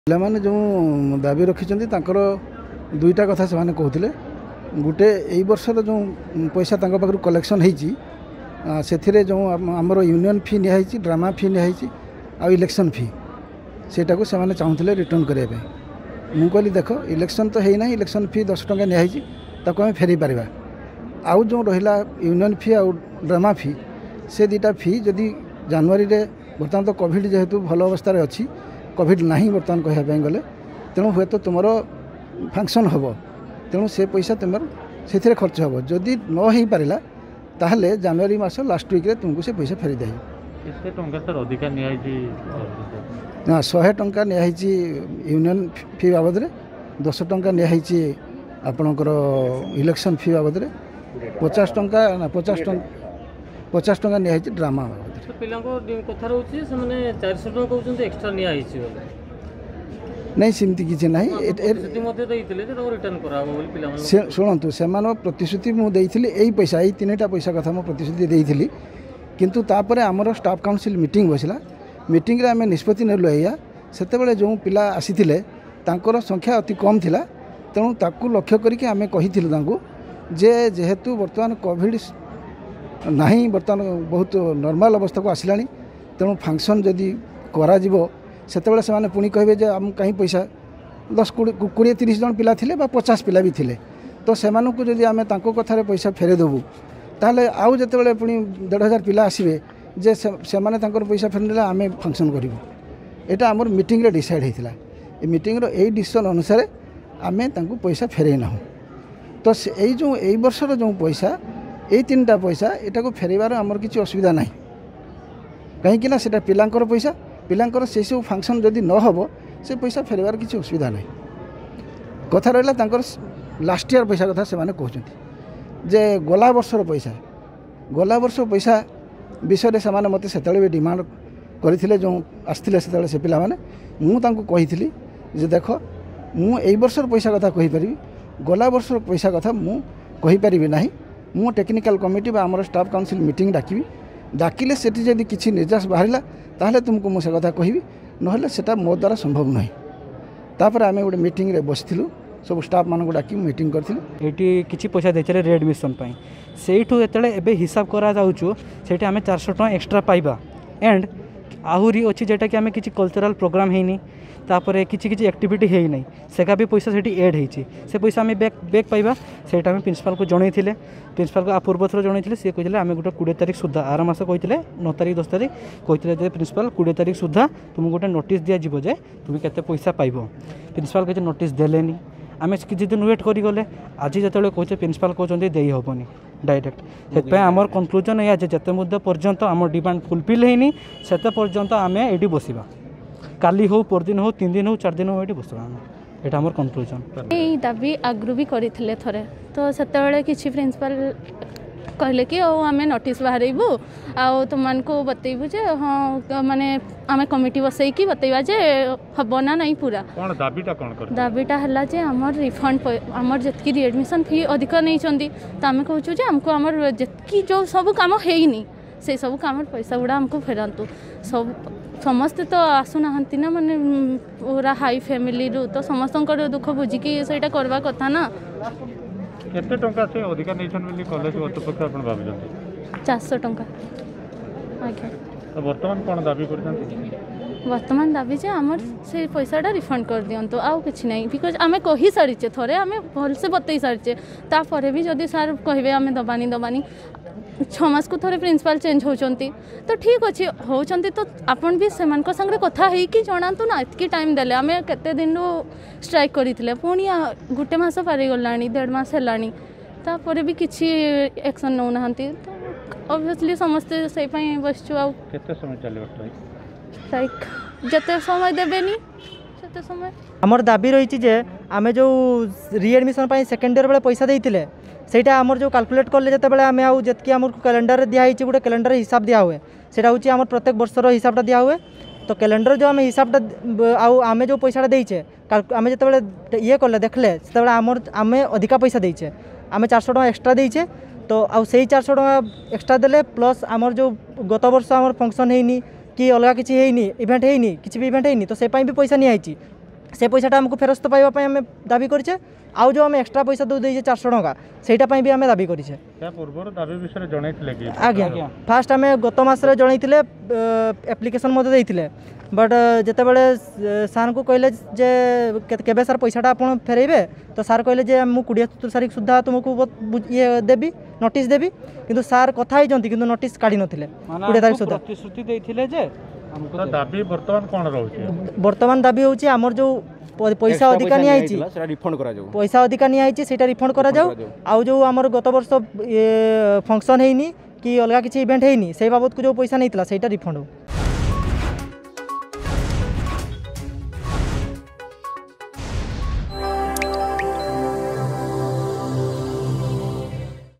ପିଲାମାନେ ଯେଉଁ ଦାବି ରଖିଛନ୍ତି ତାଙ୍କର ଦୁଇଟା କଥା ସେମାନେ କହୁଥିଲେ। ଗୋଟେ ଏଇ ବର୍ଷର ଯେଉଁ ପଇସା ତାଙ୍କ ପାଖରୁ କଲେକ୍ସନ୍ ହେଇଛି ସେଥିରେ ଯେଉଁ ଆମର ୟୁନିୟନ୍ ଫି ନିଆହେଇଛି, ଡ୍ରାମା ଫି ନିଆହେଇଛି ଆଉ ଇଲେକ୍ସନ୍ ଫି, ସେଇଟାକୁ ସେମାନେ ଚାହୁଁଥିଲେ ରିଟର୍ଣ୍ଣ କରିବା ପାଇଁ। ମୁଁ କହିଲି ଦେଖ, ଇଲେକ୍ସନ୍ ତ ହେଇନାହିଁ, ଇଲେକ୍ସନ୍ ଫି 10 ଟଙ୍କା ନିଆହେଇଛି, ତାକୁ ଆମେ ଫେରାଇ ପାରିବା। ଆଉ ଯେଉଁ ରହିଲା ୟୁନିୟନ୍ ଫି ଆଉ ଡ୍ରାମା ଫି, ସେ ଦୁଇଟା ଫି ଯଦି ଜାନୁଆରୀରେ, ବର୍ତ୍ତମାନ ତ କୋଭିଡ଼ ଯେହେତୁ ଭଲ ଅବସ୍ଥାରେ ଅଛି, କୋଭିଡ଼ ନାହିଁ ବର୍ତ୍ତମାନ କହିବା ପାଇଁ ଗଲେ, ତେଣୁ ହୁଏତ ତୁମର ଫଙ୍କସନ୍ ହେବ, ତେଣୁ ସେ ପଇସା ତୁମର ସେଥିରେ ଖର୍ଚ୍ଚ ହେବ। ଯଦି ନ ହେଇପାରିଲା ତାହେଲେ ଜାନୁଆରୀ ମାସ ଲାଷ୍ଟ ୱିକ୍ରେ ତୁମକୁ ସେ ପଇସା ଫେରି ଦିଆଯିବ। କେତେ ଟଙ୍କା ସାର୍ ଅଧିକା ନିଆହେଇଛି? 100 ଟଙ୍କା ନିଆହେଇଛି ୟୁନିୟନ୍ ଫି ବାବଦରେ, 10 ଟଙ୍କା ନିଆହେଇଛି ଆପଣଙ୍କର ଇଲେକ୍ସନ୍ ଫି ବାବଦରେ, 50 ଟଙ୍କା ନିଆହେଇଛି ଡ୍ରାମା ବାବଦରେ। ପିଲାଙ୍କ କଥା ରହୁଛି ସେମାନେ 400 ଟଙ୍କା କହୁଛନ୍ତି ଏକ୍ସଟ୍ରା ନିଆହେଇଛି ବୋଲି। ନାଇଁ, ସେମିତି କିଛି ନାହିଁ। ଶୁଣନ୍ତୁ, ସେମାନଙ୍କ ପ୍ରତିଶ୍ରୁତି ମୁଁ ଦେଇଥିଲି ଏଇ ପଇସା, ଏଇ 3ଟା ପଇସା କଥା ମୁଁ ପ୍ରତିଶ୍ରୁତି ଦେଇଥିଲି, କିନ୍ତୁ ତାପରେ ଆମର ଷ୍ଟାଫ୍ କାଉନସିଲ୍ ମିଟିଂ ବସିଲା। ମିଟିଂରେ ଆମେ ନିଷ୍ପତ୍ତି ନେଲୁ ଏଇଆ, ସେତେବେଳେ ଯେଉଁ ପିଲା ଆସିଥିଲେ ତାଙ୍କର ସଂଖ୍ୟା ଅତି କମ୍ ଥିଲା, ତେଣୁ ତାକୁ ଲକ୍ଷ୍ୟ କରିକି ଆମେ କହିଥିଲୁ ତାଙ୍କୁ ଯେ ଯେହେତୁ ବର୍ତ୍ତମାନ କୋଭିଡ଼ ନାହିଁ, ବର୍ତ୍ତମାନ ବହୁତ ନର୍ମାଲ୍ ଅବସ୍ଥାକୁ ଆସିଲାଣି, ତେଣୁ ଫଙ୍କସନ୍ ଯଦି କରାଯିବ ସେତେବେଳେ ସେମାନେ ପୁଣି କହିବେ ଯେ ଆମକୁ କାହିଁ ପଇସା, 10-20-30 ଜଣ ପିଲା ଥିଲେ ବା 50 ପିଲା ବି ଥିଲେ, ତ ସେମାନଙ୍କୁ ଯଦି ଆମେ ତାଙ୍କ କଥାରେ ପଇସା ଫେରେଇ ଦେବୁ ତାହେଲେ ଆଉ ଯେତେବେଳେ ପୁଣି 1,500 ପିଲା ଆସିବେ ଯେ ସେମାନେ ତାଙ୍କର ପଇସା ଫେରିନେଲେ ଆମେ ଫଙ୍କସନ୍ କରିବୁ। ଏଇଟା ଆମର ମିଟିଂରେ ଡିସାଇଡ଼୍ ହେଇଥିଲା। ଏ ମିଟିଂର ଏଇ ଡିସିସନ୍ ଅନୁସାରେ ଆମେ ତାଙ୍କୁ ପଇସା ଫେରେଇ ନାହୁଁ। ତ ଏଇ ବର୍ଷର ଯେଉଁ ପଇସା, ଏଇ 3ଟା ପଇସା, ଏଟାକୁ ଫେରାଇବାର ଆମର କିଛି ଅସୁବିଧା ନାହିଁ, କାହିଁକିନା ସେଇଟା ପିଲାଙ୍କର ପଇସା। ପିଲାଙ୍କର ସେସବୁ ଫଙ୍କସନ୍ ଯଦି ନ ହେବ ସେ ପଇସା ଫେରାଇବାର କିଛି ଅସୁବିଧା ନାହିଁ। କଥା ରହିଲା ତାଙ୍କର ଲାଷ୍ଟ ଇୟର୍ ପଇସା କଥା ସେମାନେ କହୁଛନ୍ତି ଯେ ଗଲା ବର୍ଷର ପଇସା ବିଷୟରେ ସେମାନେ ମୋତେ ସେତେବେଳେ ବି ଡିମାଣ୍ଡ କରିଥିଲେ, ଯେଉଁ ଆସିଥିଲେ ସେତେବେଳେ ସେ ପିଲାମାନେ। ମୁଁ ତାଙ୍କୁ କହିଥିଲି ଯେ ଦେଖ, ମୁଁ ଏଇ ବର୍ଷର ପଇସା କଥା କହିପାରିବି, ଗଲା ବର୍ଷର ପଇସା କଥା ମୁଁ କହିପାରିବି ନାହିଁ। ମୁଁ ଟେକ୍ନିକାଲ୍ କମିଟି ବା ଆମର ଷ୍ଟାଫ୍ କାଉନସିଲ୍ ମିଟିଂ ଡାକିଲେ ସେଠି ଯଦି କିଛି ନିର୍ଦ୍ଦେଶ ବାହାରିଲା ତାହେଲେ ତୁମକୁ ମୁଁ ସେ କଥା କହିବି, ନହେଲେ ସେଟା ମୋ ଦ୍ୱାରା ସମ୍ଭବ ନୁହେଁ। ତାପରେ ଆମେ ଗୋଟେ ମିଟିଂରେ ବସିଥିଲୁ, ସବୁ ଷ୍ଟାଫ୍ ମାନଙ୍କୁ ଡାକି ମିଟିଂ କରିଥିଲୁ। ଏଇଠି କିଛି ପଇସା ଦେଇଥିଲେ ରିଆଡ଼ମିସନ୍ ପାଇଁ, ସେଇଠୁ ଯେତେବେଳେ ଏବେ ହିସାବ କରାଯାଉଛୁ ସେଇଠି ଆମେ 400 ଟଙ୍କା ଏକ୍ସଟ୍ରା ପାଇବା। ଏଣ୍ଡ ଆହୁରି ଅଛି ଯେଟାକି ଆମେ କିଛି କଲଚରାଲ୍ ପ୍ରୋଗ୍ରାମ୍ ହେଇନି, ତାପରେ କିଛି ଆକ୍ଟିଭିଟି ହେଇନାହିଁ, ସେଟା ବି ପଇସା ସେଠି ଏଡ଼୍ ହେଇଛି। ସେ ପଇସା ଆମେ ବ୍ୟାକ୍ ପାଇବା, ସେଇଟା ଆମେ ପ୍ରିନ୍ସିପାଲ୍କୁ ଜଣେଇଥିଲେ। ପ୍ରିନ୍ସିପାଲ୍କୁ ପୂର୍ବଥର ଜଣେଇଥିଲେ, ସେ କହିଥିଲେ ଆମେ ଗୋଟେ 20 ତାରିଖ ସୁଦ୍ଧା, ଆର ମାସ କହିଥିଲେ 9 ତାରିଖ 10 ତାରିଖ କହିଥିଲେ ଯେ ପ୍ରିନ୍ସିପାଲ୍ 20 ତାରିଖ ସୁଦ୍ଧା ତୁମକୁ ଗୋଟେ ନୋଟିସ୍ ଦିଆଯିବ ଯେ ତୁମେ କେତେ ପଇସା ପାଇବ। ପ୍ରିନ୍ସିପାଲ୍ କିଛି ନୋଟିସ୍ ଦେଲେନି, ଆମେ କିଛି ଦିନ ୱେଟ୍ କରିଗଲେ। ଆଜି ଯେତେବେଳେ କହୁଛେ ପ୍ରିନ୍ସିପାଲ୍ କହୁଛନ୍ତି ଦେଇ ହେବନି ଡାଇରେକ୍ଟ। ସେଥିପାଇଁ ଆମର କନକ୍ଲୁଜନ୍ ଏଇଆ ଯେ ଯେତେ ମଧ୍ୟ ପର୍ଯ୍ୟନ୍ତ ଆମ ଡିମାଣ୍ଡ ଫୁଲଫିଲ୍ ହେଇନି ସେତେ ପର୍ଯ୍ୟନ୍ତ ଆମେ ଏଇଠି ବସିବା। କାଲି ହଉ, ପରଦିନ ହଉ, 3 ଦିନ ହଉ, 4 ଦିନ ହଉ, ଏଇଠି ବସିବା ଆମେ। এটা আমার কনক্লুজন। এই দাবি আগ্রু भी କରିଥିଲେ ଥରେ, ତ ସେତେବେଳେ କିଛି ପ୍ରିନ୍ସିପାଲ କହିଲେ କି ଆଉ ଆମେ ନୋଟିସ୍ ବାହାରିବୁ ଆଉ ତୁମମାନଙ୍କୁ ବତେଇବୁ ଯେ ହଁ, ମାନେ ଆମେ କମିଟି ବସେଇକି ବତେଇବା ଯେ ହେବ ନା ନାହିଁ। ପୁରା ଦାବିଟା ହେଲା ଯେ ଆମର ରିଫଣ୍ଡ, ଆମର ଯେତିକି ରିଆଡ଼ମିସନ୍ ଫି ଅଧିକ ନେଇଛନ୍ତି, ତ ଆମେ କହୁଛୁ ଯେ ଆମକୁ ଆମର ଯେତିକି ଯେଉଁ ସବୁ କାମ ହେଇନି ସେଇ ସବୁ କାମର ପଇସା ଗୁଡ଼ା ଆମକୁ ଫେରାନ୍ତୁ। ସମସ୍ତେ ତ ଆସୁନାହାନ୍ତି ନା, ମାନେ ପୁରା ହାଇ ଫ୍ୟାମିଲିରୁ, ତ ସମସ୍ତଙ୍କର ଦୁଃଖ ବୁଝିକି ସେଇଟା କରିବା କଥା ନା। କେତେ ଟଙ୍କା ସେ ଅଧିକା ନେଇଛନ୍ତି ବୋଲି କଲେଜ କର୍ତ୍ତୃପକ୍ଷ ଆପଣ ଭାବୁଛନ୍ତି? 400 ଟଙ୍କା। ଆଜ୍ଞା। ବର୍ତ୍ତମାନ କ'ଣ ଦାବି କରୁଛନ୍ତି? ବର୍ତ୍ତମାନ ଦାବି ଯେ ଆମର ସେ ପଇସାଟା ରିଫଣ୍ଡ କରିଦିଅନ୍ତୁ, ଆଉ କିଛି ନାହିଁ। ବିକଜ ଆମେ କହିସାରିଛେ, ଥରେ ଆମେ ଭଲସେ ବତେଇ ସାରିଛେ, ତାପରେ ବି ଯଦି ସାର୍ କହିବେ ଆମେ ଦେବାନି 6 ମାସକୁ ଥରେ ପ୍ରିନ୍ସିପାଲ୍ ଚେଞ୍ଜ ହେଉଛନ୍ତି, ତ ଠିକ୍ ଅଛି ହେଉଛନ୍ତି, ତ ଆପଣ ବି ସେମାନଙ୍କ ସାଙ୍ଗରେ କଥା ହେଇକି ଜଣାନ୍ତୁ ନା। ଏତିକି ଟାଇମ୍ ଦେଲେ, ଆମେ କେତେ ଦିନରୁ ଷ୍ଟ୍ରାଇକ୍ କରିଥିଲେ, ପୁଣି 1 ମାସ ପାରିଗଲାଣି, 1.5 ମାସ ହେଲାଣି, ତାପରେ ବି କିଛି ଆକ୍ସନ୍ ନେଉନାହାନ୍ତି। ତ ଅବଭିୟସଲି ସମସ୍ତେ ସେଇ ପାଇଁ ବସିଛୁ। ଆଉ କେତେ ସମୟ ଚାଲିବ ଷ୍ଟ୍ରାଇକ୍? ଯେତେ ସମୟ ଦେବେନି ସେତେ ସମୟ। আমার দাবি রয়েছে যে আমি যে রিএডমিশন পাই সেকেন্ড ইয়ার বেলে পয়সা দিয়েছিলে সেইটা আমার যে ক্যালকুলেট করলে যেতবে আমি আউ যেতকি আমার ক্যালেন্ডারে দিয়া হয়েছে, গোটে ক্যালেন্ডারে হিসাব দিয়া হুয়ে, সেটা হচ্ছে আমার প্রত্যেক বর্ষর হিসাবটা দিয়া হুয়ে। তো ক্যালেন্ডারে যে আমি হিসাবটা আমি যে পয়সাটা দিয়েছে, আমি যেতবে ইয়ে করলে দেখলে সেতবে আমি অধিকা পয়সা দিয়েছে, আমি 400 টাকা এক্সট্রা দিয়েছে। তো আউ সেই 400 টাকা এক্সট্রা দেলে প্লস আমার যে গত বর্ষ আমার ফংশন হয়নি কি অলগা কিছু হয়নি, ইভেন্ট হয়নি, কিছু বি ইভেন্ট হয়নি, তো সেই বি পয়সা নিয়ে আইছি। से पैसाटा आमको फेरस्त पाइबा आम दाबी करें आउ जो आम एक्सट्रा पैसा दे 400 टଙ୍କା ସେଇଟା भी आम दाबी करें पूर्व दाबी विषय जनइले कि आज्ञा फास्ट आम गत मसरे जनइले एप्लिकेशन देते बट जितेबाला सार को कहले जे केबे सार पैसाटा आप फेरेबे तो सार कहले जे मु 20 तारीख सुधा तुमको ये देवी नोटिस देवी किंतु सार कथा होती किंतु नोटिस काढ़ी नथिले 20 तारीख सुधा प्रतिश्रुति देथिले जे तो दाबी वर्तमान कौन रोचे वर्तमान दाबी होची हमर जो पैसा अधिका नि आइची रिफंड करा जाऊ पैसा अधिका नि आइची सेटा रिफंड करा जाऊ आउ जो हमर गत वर्ष फंक्शन हेनी कि अलग किसी इवेंट हेनी से बाबद को जो पैसा नहीं सेटा रिफंड हो